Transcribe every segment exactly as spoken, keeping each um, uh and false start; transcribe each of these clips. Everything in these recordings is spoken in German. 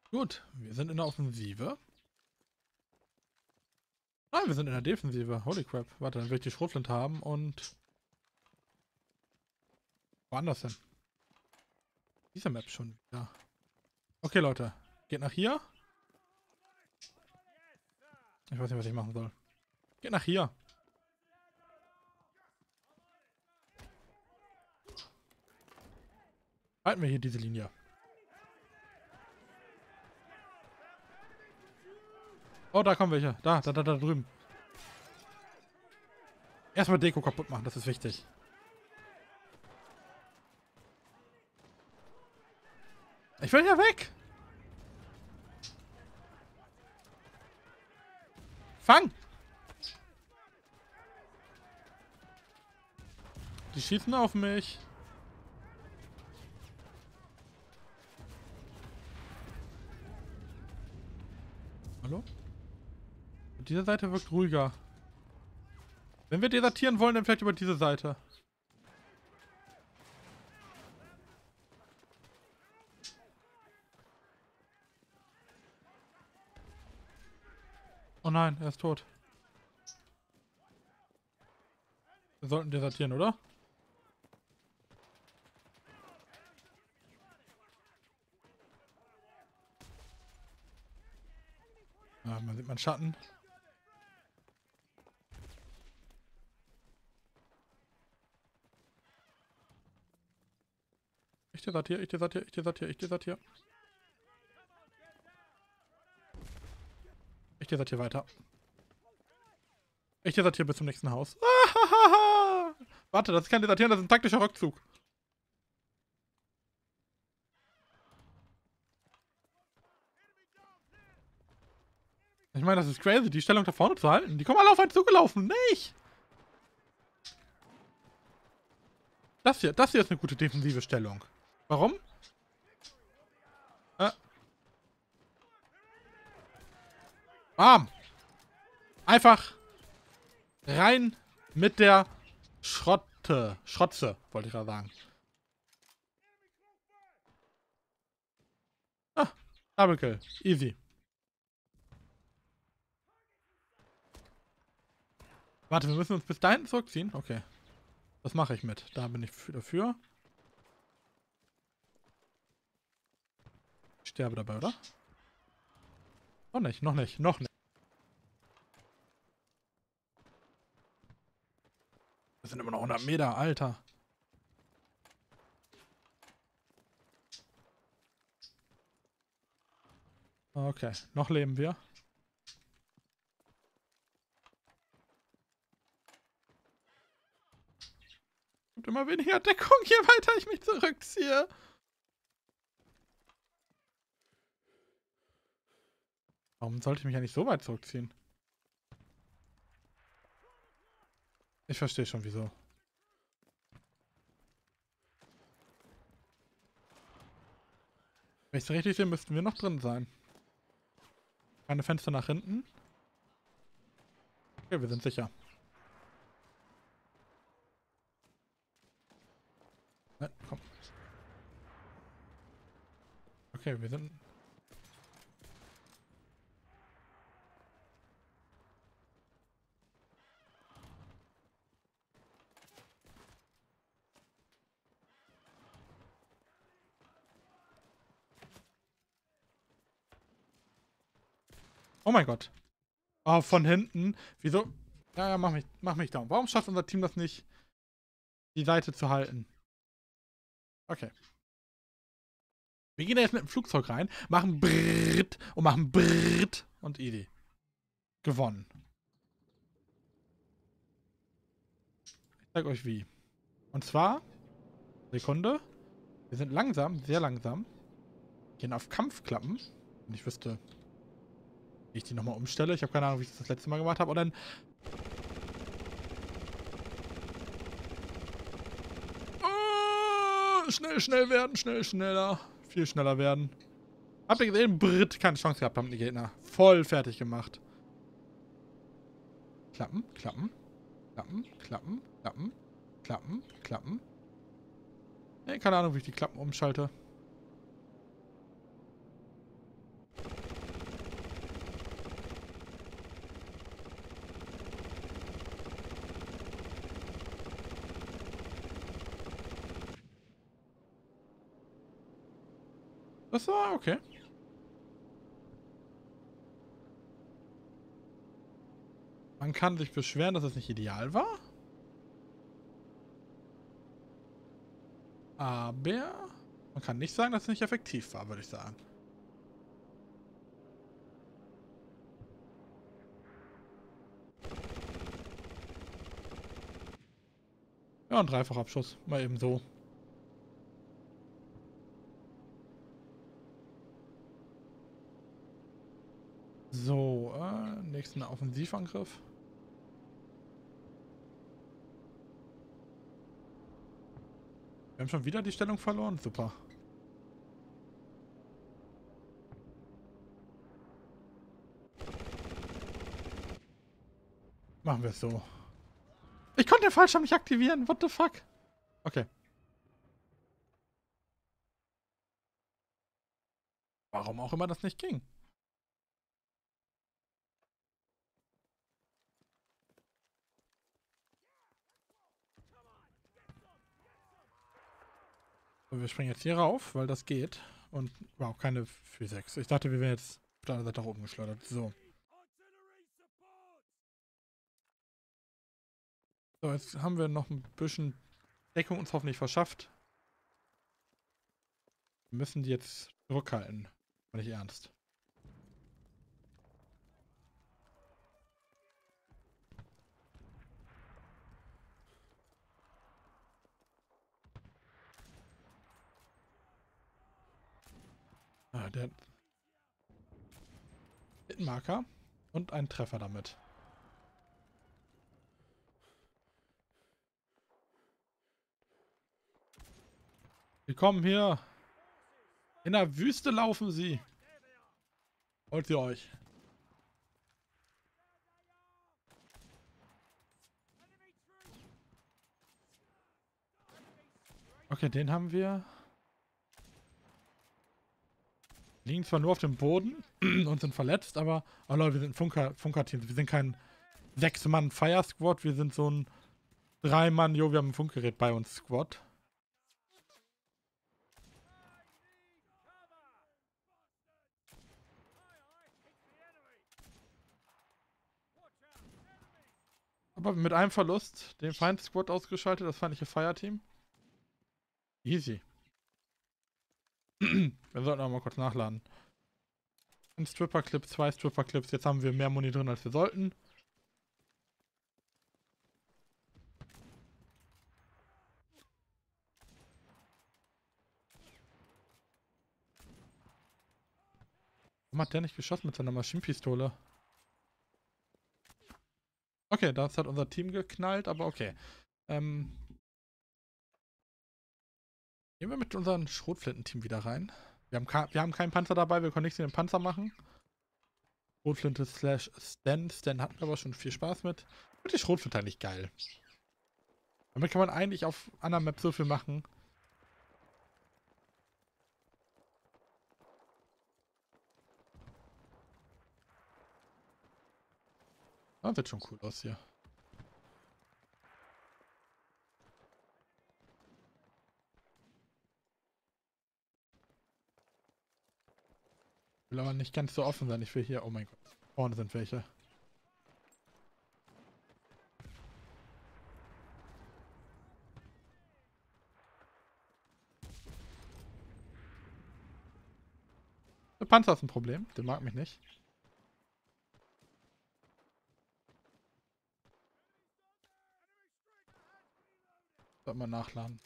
Gut, wir sind in der Offensive. Nein, wir sind in der Defensive. Holy crap. Warte, dann will ich die Schrotflinte haben und woanders hin. Diese Map schon wieder. Okay, Leute. Geht nach hier. Ich weiß nicht, was ich machen soll. Geht nach hier. Halten wir hier diese Linie. Oh, da kommen welche. Da, da, da, da drüben. Erstmal Deko kaputt machen, das ist wichtig. Ich will hier weg. Fang! Die schießen auf mich. Hallo? Diese Seite wirkt ruhiger. Wenn wir desertieren wollen, dann vielleicht über diese Seite. Oh nein, er ist tot. Wir sollten desertieren, oder? Ja, man sieht meinen Schatten. Ich desertiere, ich desertiere, ich desertiere, ich desertiere. Ich desertiere weiter. Ich desertiere bis zum nächsten Haus. Warte, das ist kein Desertieren, das ist ein taktischer Rückzug. Ich meine, das ist crazy, die Stellung da vorne zu halten. Die kommen alle auf einen zugelaufen. Nicht! Das hier, das hier ist eine gute defensive Stellung. Warum? Äh. Bam! Einfach rein mit der Schrotte. Schrotze, wollte ich gerade sagen. Ah, Double Kill. Easy. Warte, wir müssen uns bis dahin zurückziehen? Okay. Das mache ich mit. Da bin ich dafür. Ich sterbe dabei, oder? Noch nicht, noch nicht, noch nicht. Das sind immer noch hundert Meter, Alter. Okay, noch leben wir. Gibt immer weniger Deckung, je weiter ich mich zurückziehe. Warum sollte ich mich ja nicht so weit zurückziehen? Ich verstehe schon, wieso. Wenn ich es richtig sehe, müssten wir noch drin sein. Keine Fenster nach hinten. Okay, wir sind sicher. Nein, komm. Okay, wir sind... Oh mein Gott. Oh, von hinten. Wieso? Ja, ja, mach mich, mach mich down. Warum schafft unser Team das nicht, die Seite zu halten? Okay. Wir gehen da jetzt mit dem Flugzeug rein, machen Brrrt und machen Brrrt und easy. Gewonnen. Ich zeig euch wie. Und zwar, Sekunde, wir sind langsam, sehr langsam, gehen auf Kampfklappen. Und ich wüsste, wie ich die nochmal umstelle. Ich habe keine Ahnung, wie ich das das letzte Mal gemacht habe. Und dann... Oh, schnell, schnell werden, schnell, schneller. Viel schneller werden. Habt ihr gesehen? Britt, keine Chance gehabt haben die Gegner. Voll fertig gemacht. Klappen, klappen, klappen, klappen, klappen, klappen, klappen. Nee, keine Ahnung, wie ich die Klappen umschalte. Das war okay. Man kann sich beschweren, dass es nicht ideal war. Aber man kann nicht sagen, dass es nicht effektiv war, würde ich sagen. Ja, ein Dreifachabschuss. Mal eben so. So, äh, nächsten Offensivangriff. Wir haben schon wieder die Stellung verloren. Super. Machen wir es so. Ich konnte den Fallschirm nicht aktivieren. What the fuck? Okay. Warum auch immer das nicht ging. So, wir springen jetzt hier rauf, weil das geht. Und, wow, keine vier sechs. Ich dachte, wir wären jetzt auf der anderen Seite nach oben geschleudert. So. So, jetzt haben wir noch ein bisschen Deckung uns hoffentlich verschafft. Wir müssen die jetzt zurückhalten. War nicht ernst. Ah, der Hitmarker und ein Treffer damit. Wir kommen hier. In der Wüste laufen sie. Holt sie euch. Okay, den haben wir. Liegen zwar nur auf dem Boden und sind verletzt, aber, oh Leute, wir sind ein Funker, Funker-Team. Wir sind kein sechs-Mann-Fire-Squad, wir sind so ein drei-Mann, jo, wir haben ein Funkgerät bei uns Squad. Aber mit einem Verlust den Feind-Squad ausgeschaltet, das feindliche Fire-Team. Easy. Wir sollten auch mal kurz nachladen. Ein Stripper-Clip, zwei Stripper-Clips. Jetzt haben wir mehr Muni drin, als wir sollten. Warum hat der nicht geschossen mit seiner Maschinenpistole? Okay, das hat unser Team geknallt, aber okay. Ähm, gehen wir mit unserem Schrotflinten-Team wieder rein. Wir haben, wir haben keinen Panzer dabei, wir können nichts in den Panzer machen. Schrotflinte slash Stan. Stan hatten wir aber schon viel Spaß mit. Ich finde die Schrotflinte eigentlich geil. Damit kann man eigentlich auf anderen Maps so viel machen. Das sieht schon cool aus hier. Will aber nicht ganz so offen sein. Ich will hier... Oh mein Gott. Vorne sind welche. Der Panzer ist ein Problem. Der mag mich nicht. Sollte mal nachladen.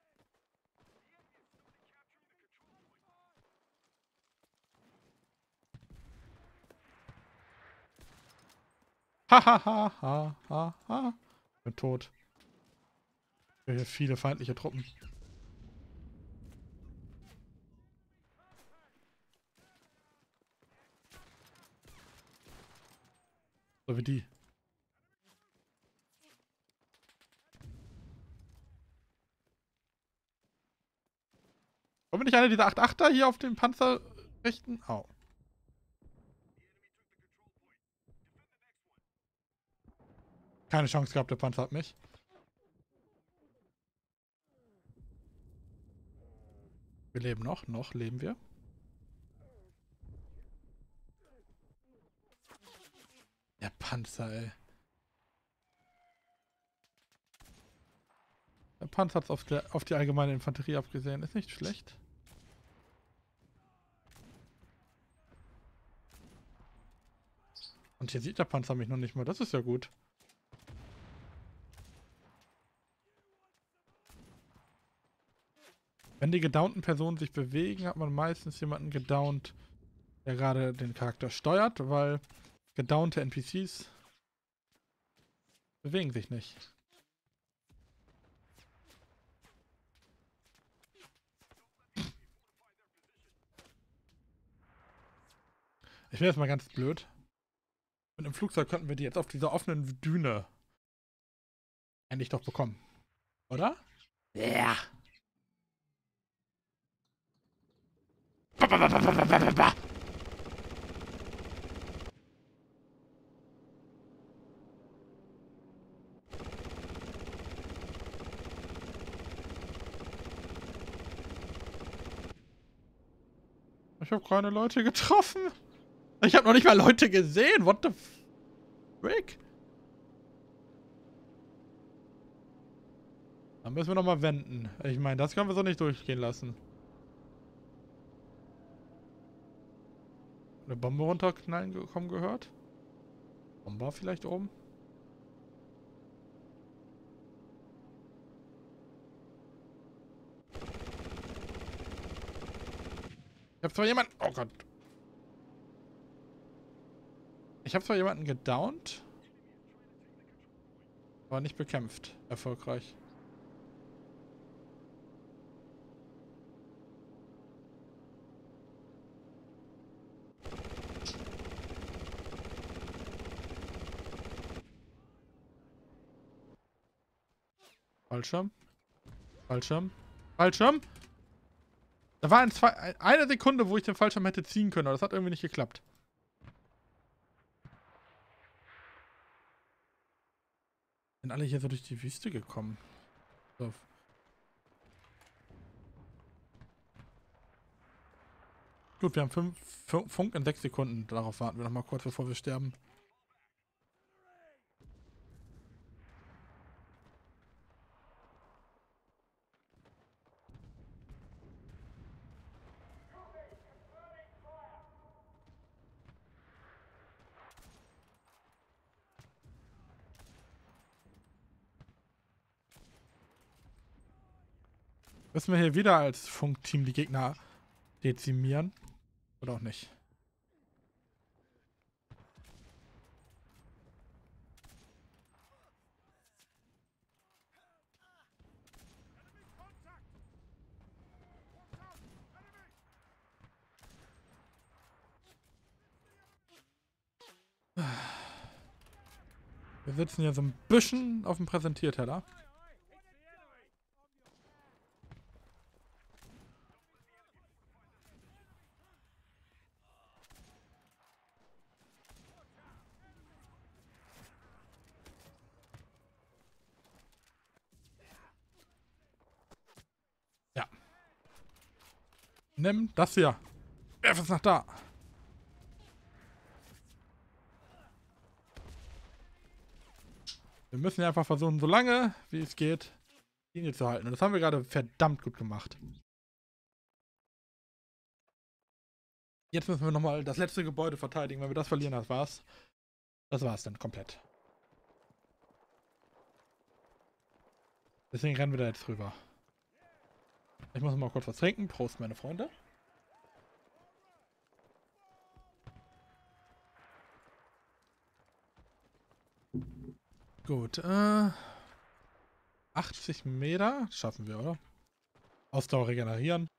Hahaha. Ha, ha, ha. Bin tot. Hier viele feindliche Truppen. So wie die. Wollen wir nicht eine dieser acht achter hier auf den Panzer richten? Au. Keine Chance gehabt, der Panzer hat mich. Wir leben noch. Noch leben wir. Panzer, ey. Der Panzer hat es auf, der- auf die allgemeine Infanterie abgesehen. Ist nicht schlecht. Und hier sieht der Panzer mich noch nicht mal. Das ist ja gut. Wenn die gedownten Personen sich bewegen, hat man meistens jemanden gedownt, der gerade den Charakter steuert, weil gedownte N P Cs bewegen sich nicht. Ich wäre jetzt mal ganz blöd. Mit einem Flugzeug könnten wir die jetzt auf dieser offenen Düne endlich doch bekommen. Oder? Ja. Ich habe keine Leute getroffen. Ich habe noch nicht mal Leute gesehen. What the frick? Dann müssen wir noch mal wenden. Ich meine, das können wir so nicht durchgehen lassen. Eine Bombe runterknallen gekommen gehört? Bomber vielleicht oben? Ich habe zwar jemanden... Oh Gott. Ich habe zwar jemanden gedownt, aber nicht bekämpft. Erfolgreich. Fallschirm. Fallschirm. Fallschirm. Da war ein zwei, eine Sekunde, wo ich den Fallschirm hätte ziehen können, aber das hat irgendwie nicht geklappt. Sind alle hier so durch die Wüste gekommen. So. Gut, wir haben fünf Funk in sechs Sekunden. Darauf warten wir noch mal kurz, bevor wir sterben. Müssen wir hier wieder als Funkteam die Gegner dezimieren? Oder auch nicht? Wir sitzen hier so ein bisschen auf dem Präsentierteller. Ja. Nimm das hier. Werf es nach da. Wir müssen ja einfach versuchen, so lange wie es geht, die Linie zu halten. Und das haben wir gerade verdammt gut gemacht. Jetzt müssen wir nochmal das letzte Gebäude verteidigen. Wenn wir das verlieren, das war's. Das war's dann komplett. Deswegen rennen wir da jetzt rüber. Ich muss mal kurz was trinken. Prost, meine Freunde. Gut, äh... achtzig Meter schaffen wir, oder? Ausdauer regenerieren.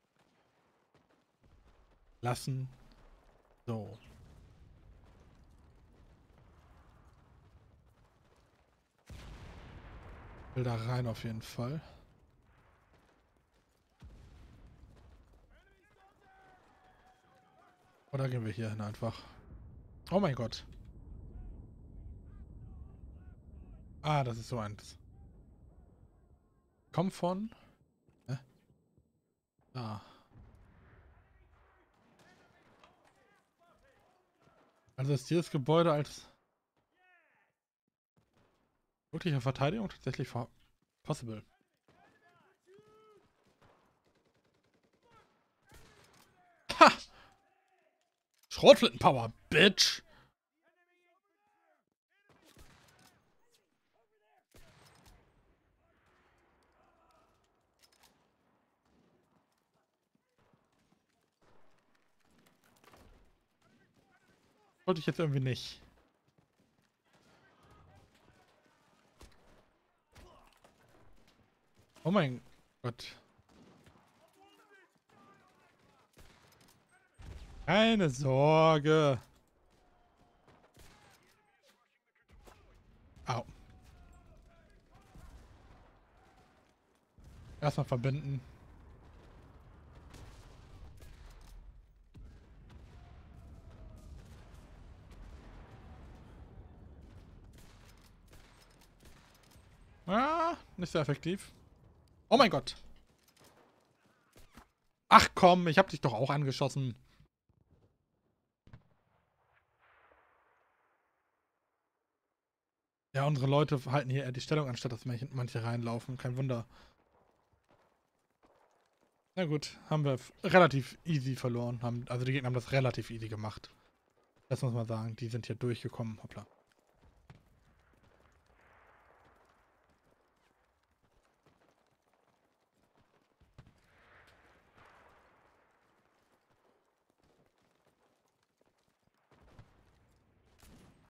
Lassen. So. Will da rein auf jeden Fall. Oder gehen wir hier hin einfach? Oh mein Gott. Ah, das ist so eins. Komm von... Hä? Ah. Also ist dieses Gebäude als Wirkliche Verteidigung tatsächlich possible. Ha! Schrotflintenpower, Bitch! Wollte ich jetzt irgendwie nicht. Oh mein Gott. Keine Sorge. Au. Erstmal verbinden. Ah, nicht sehr effektiv. Oh mein Gott. Ach komm, ich hab dich doch auch angeschossen. Ja, unsere Leute halten hier eher die Stellung, anstatt dass manche reinlaufen. Kein Wunder. Na gut, haben wir relativ easy verloren. Haben, also die Gegner haben das relativ easy gemacht. Das muss man sagen. Die sind hier durchgekommen. Hoppla.